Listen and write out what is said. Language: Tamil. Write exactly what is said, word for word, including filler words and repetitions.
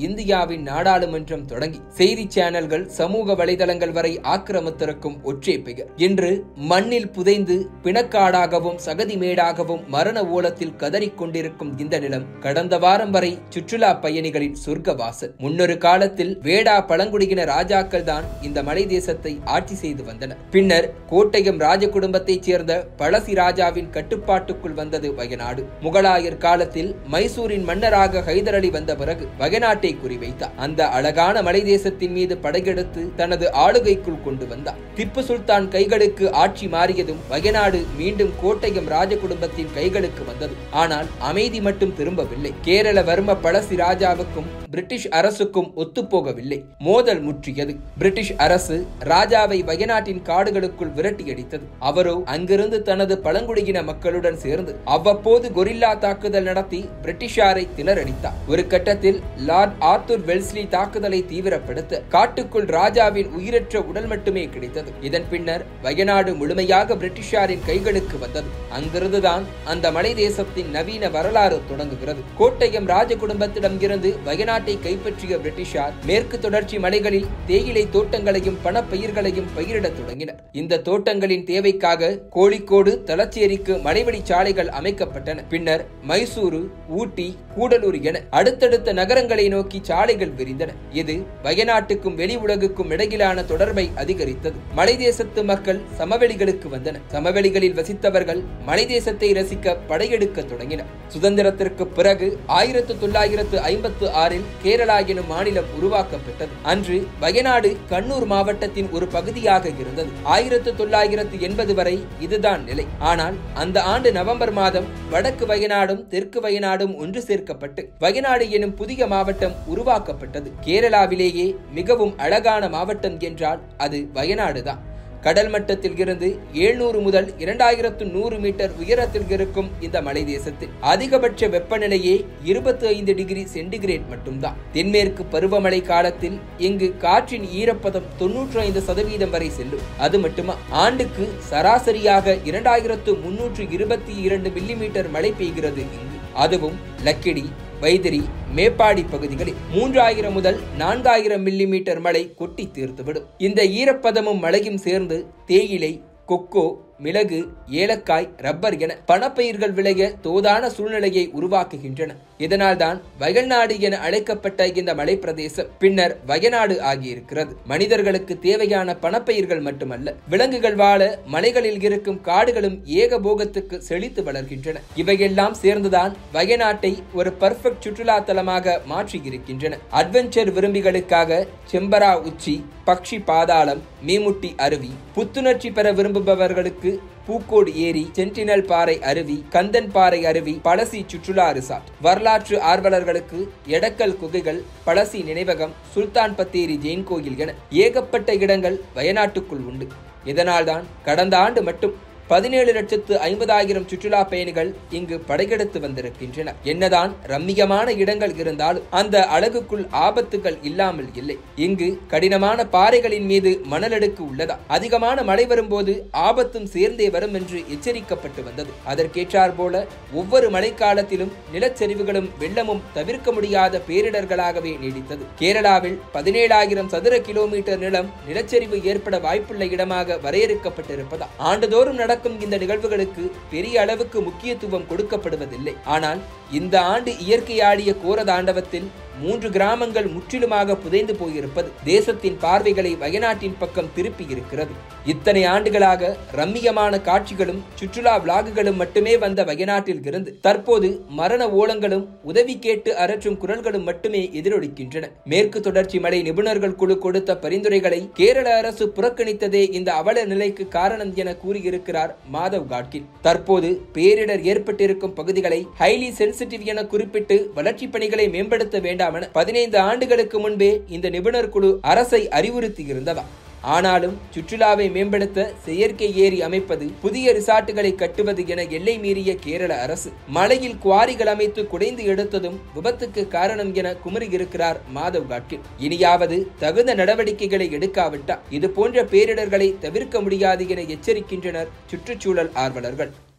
இந்தியாவின் நாடாளுமன்றம் தொடங்கி செய்தி சேனல்கள், சமூக வலைதளங்கள் வரை ஆக்கிரமித்திருக்கும் ஒற்றை பெயர் இன்று மண்ணில் புதைந்து பிணக்காடாகவும் சகதிமேடாகவும் மரண ஓலத்தில் கதறிக் கொண்டிருக்கும் இந்த நிலம் கடந்த வாரம் வரை சுற்றுலா பயணிகளின் சொர்க்கவாசல். முன்னொரு காலத்தில் வேடா பழங்குடியின ராஜாக்கள் தான் இந்த மலை தேசத்தை ஆட்சி செய்து வந்தனர். பின்னர் கோட்டயம் ராஜ குடும்பத்தைச் சேர்ந்த பழசி ராஜாவின் கட்டுப்பாட்டுக்குள் வந்தது வயநாடு. முகலாயர் காலத்தில் மைசூரின் மன்னராக ஹைதர் அலி வந்த பிறகு வயநாட்டை குறிவைத்தார். அந்த அழகான மலை தேசத்தின் மீது படையெடுத்து தனது ஆளுகைக்குள் கொண்டு வந்தார். திப்பு சுல்தான் கைகளுக்கு ஆட்சி மாறியதும் வயநாடு மீண்டும் கோட்டயம் ராஜ குடும்பத்தின் கைகளுக்கு வந்தது. ஆனால் அமைதி மட்டும் திரும்பவில்லை. கேரள வர்ம பழசி ராஜாவுக்கும் பிரிட்டிஷ் அரசுக்கும் ஒத்துப்போகவில்லை. மோதல் முற்றியது. பிரிட்டிஷ் அரசு ராஜாவை வயநாட்டின் காடுகளுக்குள் விரட்டியடித்தது. அவரோ அங்கிருந்து தனது பழங்குடியின மக்களுடன் சேர்ந்து அவ்வப்போது கொரில்லா தாக்குதல் நடத்தி பிரிட்டிஷாரை திணறடித்தார். ஒரு கட்டத்தில் லார்ட் ஆர்தர் வெல்ஸ்லி தாக்குதலை தீவிரப்படுத்த காட்டுக்குள் ராஜாவின் உயிரற்ற உடல் மட்டுமே கிடைத்தது. இதன் பின்னர் வயநாடு முழுமையாக பிரிட்டிஷாரின் கைகளுக்கு வந்தது. அங்கிருந்துதான் அந்த மலை தேசத்தின் நவீன வரலாறு தொடங்குகிறது. கோட்டயம் ராஜ குடும்பத்திடம் இருந்து வயநாட்டை கைப்பற்றிய பிரிட்டிஷார் மேற்கு தொடர்ச்சி மலைகளில் தேயிலை தோட்டங்களையும் பணப்பயிர்களையும் பயிரிடத் தொடங்கினர். இந்த தோட்டங்களின் தேவைக்காக கோழிக்கோடு, தலச்சேரிக்கு மலைவழி சாலைகள் அமைக்கப்பட்டன. பின்னர் மைசூரு, ஊட்டி, கூடலூர் என அடுத்தடுத்த நகரங்களை நோக்கி சாலைகள் விரிந்தன. இது வயநாட்டுக்கும் வெளி உலகுக்கும் இடையிலான தொடர்பை அதிகரித்தது. மலை தேசத்து மக்கள் சமவெளிகளுக்கு வந்தனர். சமவெளிகளில் வசித்தவர்கள் மலை தேசத்தை ரசிக்க படையெடுக்க தொடங்கினர். சுதந்திரத்திற்கு பிறகு ஆயிரத்து தொள்ளாயிரத்து ஐம்பத்து ஆறில் கேரளா எனும் மாநிலம் உருவாக்கப்பட்டது. அன்று வயநாடு கண்ணூர் மாவட்டத்தின் ஒரு பகுதியாக இருந்தது. ஆயிரத்து தொள்ளாயிரத்து எண்பது வரை இதுதான் நிலை. ஆனால் அந்த ஆண்டு நவம்பர் மாதம் வடக்கு வயநாடும் தெற்கு வயநாடும் ஒன்று சேர்க்கப்பட்டு வயநாடு எனும் புதிய மாவட்டம் உருவாக்கப்பட்டது. கேரளாவிலேயே மிகவும் அழகான மாவட்டம் என்றால் அது வயநாடுதான். கடல் மட்டத்தில் இருந்து எழுநூறு முதல் இரண்டாயிரத்து நூறு மீட்டர் உயரத்தில் இருக்கும் இந்த மலை தேசத்தில் அதிகபட்ச வெப்பநிலையே இருபத்தி ஐந்து டிகிரி சென்டிகிரேட் மட்டும்தான். தென்மேற்கு பருவமழை காலத்தில் இங்கு காற்றின் ஈரப்பதம் தொன்னூற்றி ஐந்து சதவீதம் வரை செல்லும். அது மட்டுமா, ஆண்டுக்கு சராசரியாக இரண்டாயிரத்து முன்னூற்று இருபத்தி இரண்டு மில்லி மீட்டர் மழை பெய்கிறது இங்கு. அதுவும் லக்கிடி, வைதிரி, மேப்பாடி பகுதிகளில் மூன்றாயிரம் முதல் நான்காயிரம் மில்லி மீட்டர் மழை கொட்டி தீர்த்துவிடும். இந்த ஈரப்பதமும் மழையும் சேர்ந்து தேயிலை, கொக்கோ, மிளகு, ஏலக்காய், ரப்பர் என பணப்பயிர்கள் விளைய தோதான சூழ்நிலையை உருவாக்குகின்றன. இதனால்தான் வயல்நாடு என அழைக்கப்பட்ட இந்த மலை பிரதேசம் பின்னர் வயநாடு ஆகியிருக்கிறது. மனிதர்களுக்கு தேவையான பணப்பயிர்கள் மட்டுமல்ல, விலங்குகள் வாழ மலைகளில் இருக்கும் காடுகளும் ஏகபோகத்துக்கு செழித்து வளர்கின்றன. இவையெல்லாம் சேர்ந்துதான் வயநாட்டை ஒரு பர்ஃபெக்ட் சுற்றுலா தலமாக மாற்றி இருக்கின்றன. அட்வென்ச்சர் விரும்பிகளுக்காக செம்பரா உச்சி, பக்ஷி பாதாளம், மீமுட்டி அருவி, புத்துணர்ச்சி பெற விரும்புபவர்களுக்கு பூக்கோடு ஏரி, சென்டினல் பாறை அருவி, கந்தன் பாறை அருவி, பழசி சுற்றுலா ரிசார்ட், வரலாற்று ஆர்வலர்களுக்கு எடக்கல் குகைகள், பழசி நினைவகம், சுல்தான் பத்தேரி ஜெயின் கோயில் என ஏகப்பட்ட இடங்கள் வயநாட்டுக்குள் உண்டு. இதனால்தான் கடந்த ஆண்டு மட்டும் பதினேழு லட்சத்து ஐம்பதாயிரம் சுற்றுலா பயணிகள் இங்கு படையெடுத்து வந்திருக்கின்றனர். என்னதான் ரம்மியமான இடங்கள் இருந்தாலும் அந்த அழகுக்குள் ஆபத்துகள் இல்லாமல் இல்லை. இங்கு கடினமான பாறைகளின் மீது மணலடுக்கு உள்ளதா, அதிகமான மழை வரும்போது ஆபத்தும் சேர்ந்தே வரும் என்று எச்சரிக்கப்பட்டு வந்தது. அதற்கேற்றார் போல ஒவ்வொரு மழைக்காலத்திலும் நிலச்சரிவுகளும் வெள்ளமும் தவிர்க்க முடியாத பேரிடர்களாகவே நீடித்தது. கேரளாவில் பதினேழாயிரம் சதுர கிலோமீட்டர் நிலம் நிலச்சரிவு ஏற்பட வாய்ப்புள்ள இடமாக வரையறுக்கப்பட்டிருப்பதா ஆண்டுதோறும் நடக்கும் இந்த நிகழ்வுகளுக்கு பெரிய அளவுக்கு முக்கியத்துவம் கொடுக்கப்படுவதில்லை. ஆனால் இந்த ஆண்டு இயற்கை ஆடிய கோர தாண்டவத்தில் மூன்று கிராமங்கள் முற்றிலுமாக புதைந்து போயிருப்பது தேசத்தின் பார்வைகளை வயநாட்டின் பக்கம் திருப்பி இருக்கிறது. இத்தனை ஆண்டுகளாக ரம்மியமான காட்சிகளும் சுற்றுலா விளாகுகளும் மட்டுமே வந்த வயநாட்டில் இருந்து தற்போது மரண ஓலங்களும் உதவி கேட்டு அரற்றும் குரல்களும் மட்டுமே எதிரொலிக்கின்றன. மேற்கு தொடர்ச்சி மலை நிபுணர்கள் குழு கொடுத்த பரிந்துரைகளை கேரள அரசு புறக்கணித்ததே இந்த அவல நிலைக்கு காரணம் என கூறியிருக்கிறார் மாதவ் காட்கில். தற்போது பேரிடர் ஏற்பட்டிருக்கும் பகுதிகளை ஹைலி சென்சிட்டிவ் என குறிப்பிட்டு வளர்ச்சி பணிகளை மேம்படுத்த வேண்டாம் என பதினைந்து ஆண்டுகளுக்கு முன்பே இந்த நிபுணர் குழு அரசை அறிவுறுத்தி இருந்ததா. ஆனாலும் சுற்றுலாவை மேம்படுத்த செயற்கை ஏரி அமைப்பது, புதிய ரிசார்ட்டுகளை கட்டுவது என எல்லை மீறிய கேரள அரசு மலையில் குவாரிகள் அமைத்து குடைந்து எடுத்ததும் விபத்துக்கு காரணம் என குமரியிருக்கிறார் மாதவ் காட்கில். இனியாவது தகுந்த நடவடிக்கைகளை எடுக்காவிட்டால் இது போன்ற பேரிடர்களை தவிர்க்க முடியாது என எச்சரிக்கின்றனர் சுற்றுச்சூழல் ஆர்வலர்கள்.